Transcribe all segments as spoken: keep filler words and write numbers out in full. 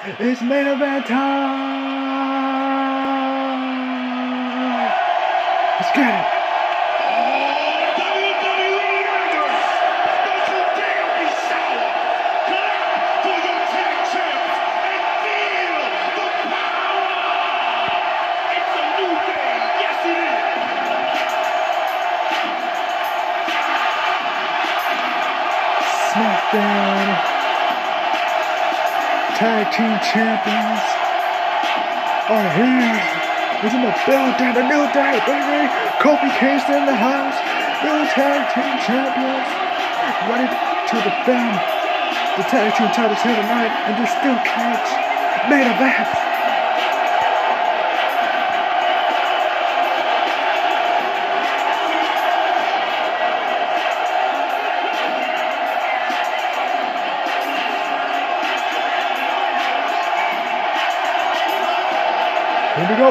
It's main event time! Let's get it! SmackDown Tag Team Champions are here. It's in the building. The New Day, baby. Kofi Kingston in the house. New Tag Team Champions ready to defend the Tag Team titles here tonight in this steel cage main event. Here we go.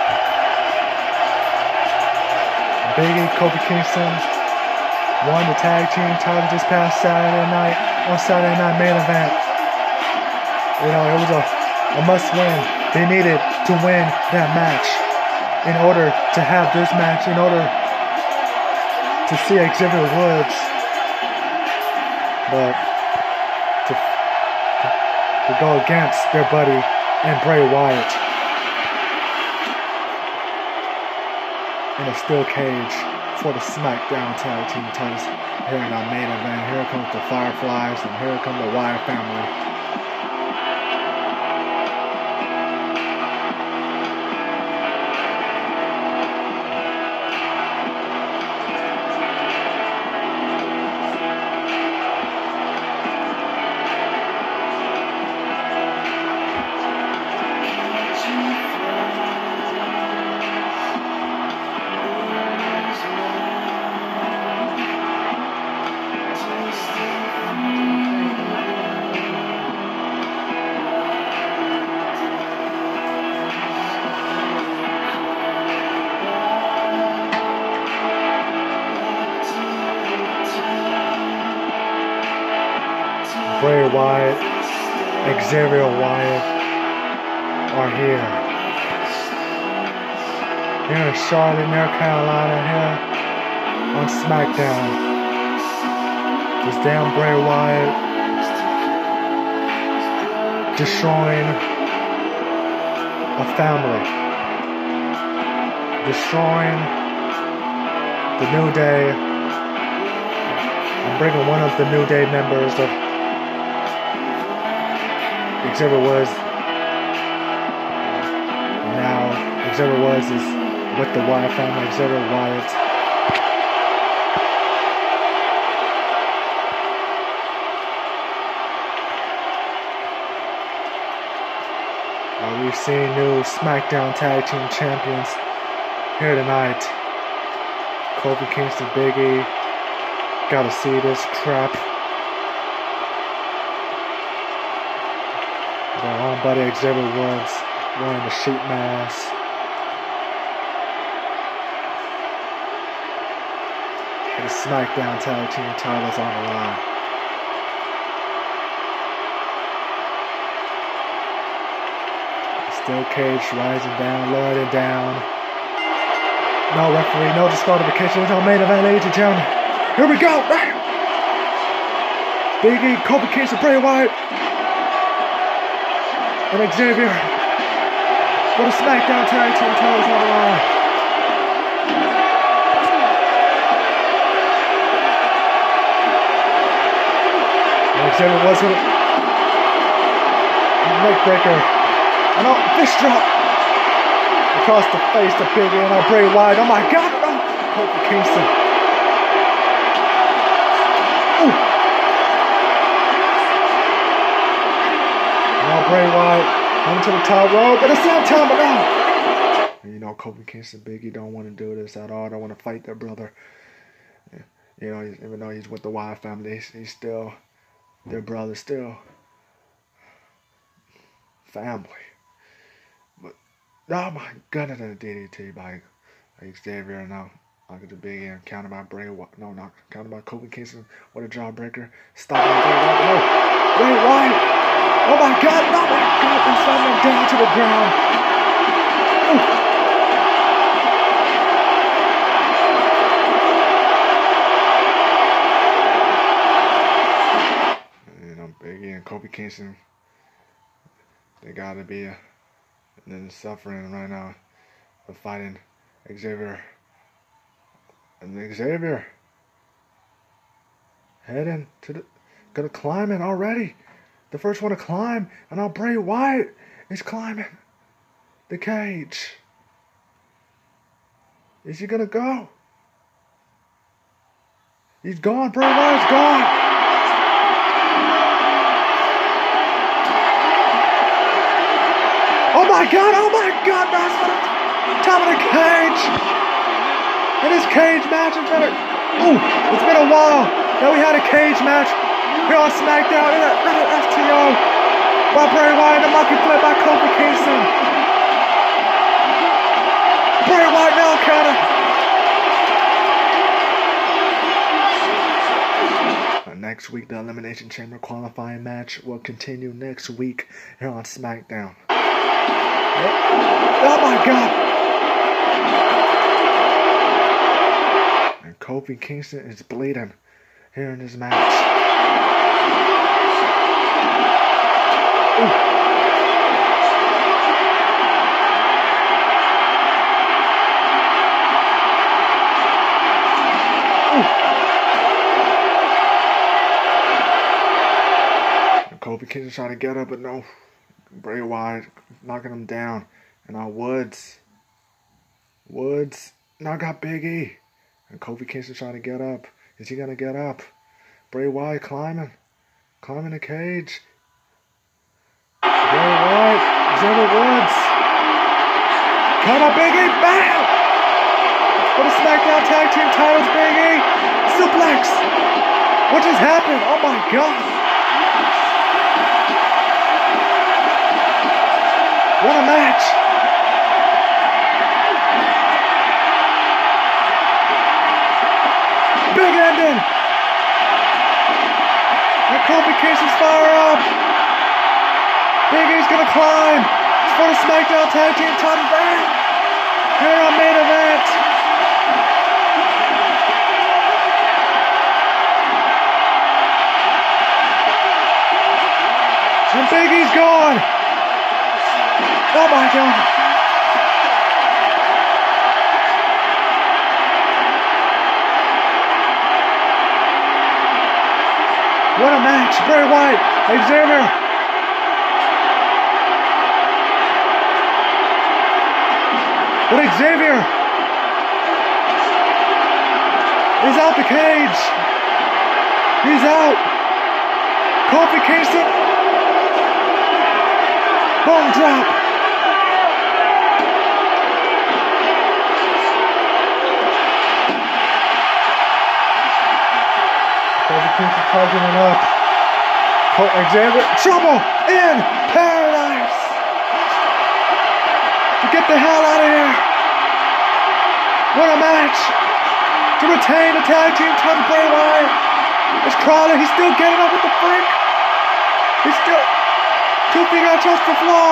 Big E, Kofi Kingston won the tag team title this past Saturday night on Saturday Night Main Event. You know, it was a, a must win. They needed to win that match in order to have this match, in order to see Xavier Woods. But to, to, to go against their buddy and Bray Wyatt in a steel cage for the SmackDown Tag Team titles here in our main event. Here comes the Fireflies and here comes the Wyatt family. Bray Wyatt, Xavier Wyatt are here. Here in Charlotte, North Carolina, here on SmackDown. This damn Bray Wyatt destroying a family. Destroying the New Day. I'm bringing one of the New Day members of Xavier Woods. Now Xavier Woods is with the Wyatt family. Xavier Wyatt. Uh, we've seen new SmackDown Tag Team Champions here tonight. Kofi Kingston, Big E. Gotta see this crap. Their own buddy Xavier Woods wearing the sheet mask. And the SmackDown Tag Team titles on the line. Steel cage rising down, lowering down. No referee, no disqualification. It's our main event, ladies and gentlemen. Here we go! Big E, Kofi Kingston, Bray Wyatt, and Xavier for the SmackDown Tag Team titles on the line. And Xavier was with a neck breaker. And oh, fist drop across the face to Big E and oh, Bray Wyatt. Oh my God! Oh, Kofi Kingston. Ooh. Now Bray Wyatt coming to the top rope, but it's not time enough. And you know, Kofi Kingston, Big E don't want to do this at all. Don't want to fight their brother. You know, even though he's with the Wyatt family, he's, he's still their brother, still family. But oh my goodness, a D D T by Xavier now. I get the Big E counted by Bray Wyatt. No, not counted by Kofi Kingston. What a jawbreaker. Stop him, Bray Wyatt. No, Bray Wyatt. Oh my God, oh my God, they're slamming him down to the ground. Ooh. You know, Biggie and Kofi Kingston, they gotta be uh, and suffering right now of fighting Xavier. And Xavier heading to the, gonna climb it already. The first one to climb, and now Bray Wyatt is climbing the cage. Is he gonna go? He's gone. Bray Wyatt's gone. Oh my God! Oh my God! That's what it's top of the cage. And this cage match has been a ooh, it's been a while that we had a cage match here on SmackDown. And another S T O by Bray Wyatt and the monkey flip by Kofi Kingston. Bray Wyatt now counter. Next week, the Elimination Chamber qualifying match will continue next week here on SmackDown. Oh my God! And Kofi Kingston is bleeding here in this match. Ooh. Kofi Kingston trying to get up, but no. Bray Wyatt knocking him down. And now Woods. Woods now got Big E. And Kofi Kingston trying to get up. Is he going to get up? Bray Wyatt climbing. Climbing the cage. Bray Wyatt. Xavier Woods. Cut up Big E. Bam! For the SmackDown Tag Team titles, Big E. Suplex. What just happened? Oh my God. What a match! Big ending! And Kofi Kingston's fire up! Big E's gonna climb! It's for the SmackDown Tag Team title back! Here on main event! And Big E's gone! Oh my God! What a match! Bray Wyatt, Xavier. But Xavier is out the cage. He's out. Kofi Kingston. Bone drop. Kofi Kingston charging it up. Xavier, trouble in paradise. To get the hell out of here. What a match. To retain the tag team title, Bray Wyatt. It's Crawler. He's still getting up with the freak. He's still two feet on touch the floor.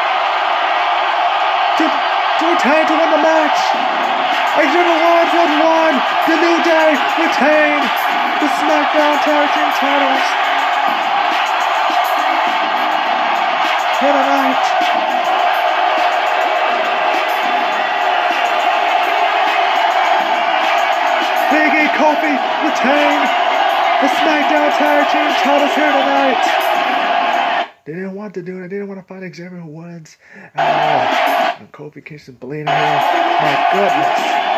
To, to retain to win the match. Xavier Woods has won. The New Day retained the SmackDown Tag Team titles. For the night. Big E Kofi retain the SmackDown Tag Team titles here tonight. They didn't want to do it. They didn't want to fight Xavier Woods. Uh, and Kofi Kingston bleeding here. My goodness.